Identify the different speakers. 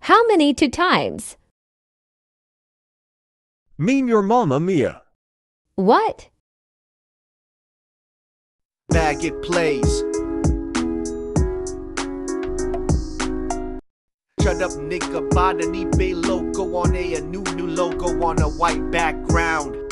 Speaker 1: How many 2 times?
Speaker 2: Mean your mama mia.
Speaker 1: What?
Speaker 3: Bag it plays. Shut up nigga, buy an eBay logo on a new logo on a white background.